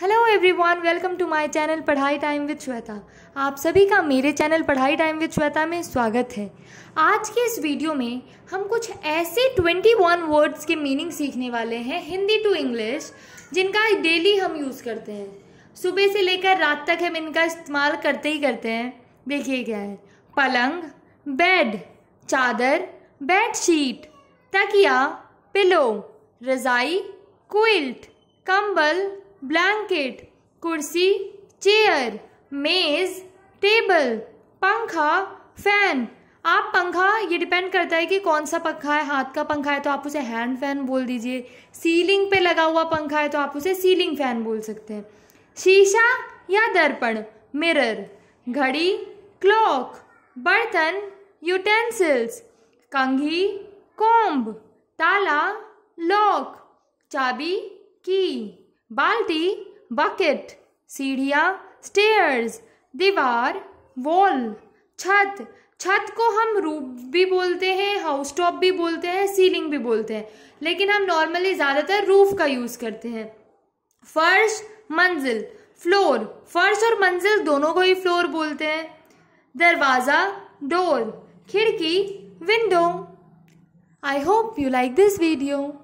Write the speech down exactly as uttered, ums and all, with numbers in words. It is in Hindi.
Hello everyone, welcome to my channel Padhai time with Shweta. आप सभी का मेरे channel Padhai time with Shweta में स्वागत है। आज के इस वीडियो में हम कुछ ऐसे इक्कीस वर्ड्स के मीनिंग सीखने वाले हैं हिंदी टू इंग्लिश, जिनका डेली हम यूज़ करते हैं। सुबह से लेकर रात तक हम इनका इस्तेमाल करते ही करते हैं। देखिए क्या है। पलंग, बेड, चादर, बेडशीट, तकिया, पिलो, रज़ाई, क्विल्ट, कंबल, ब्लैंकेट, कुर्सी, चेयर, मेज, टेबल, पंखा, फैन। आप पंखा, ये डिपेंड करता है कि कौन सा पंखा है। हाथ का पंखा है तो आप उसे हैंड फैन बोल दीजिए। सीलिंग पे लगा हुआ पंखा है तो आप उसे सीलिंग फैन बोल सकते हैं। शीशा या दर्पण, मिरर, घड़ी, क्लॉक, बर्तन, यूटेंसिल्स, कंघी, कॉम्ब, ताला, लॉक, चाबी, की, बाल्टी, बकेट, सीढ़ियाँ, स्टेयर्स, दीवार, वॉल, छत। छत को हम रूफ भी बोलते हैं, हाउस टॉप भी बोलते हैं, सीलिंग भी बोलते हैं, लेकिन हम नॉर्मली ज़्यादातर रूफ का यूज़ करते हैं। फर्श, मंजिल, फ्लोर। फर्श और मंजिल दोनों को ही फ्लोर बोलते हैं। दरवाज़ा, डोर, खिड़की, window. I hope you like this video.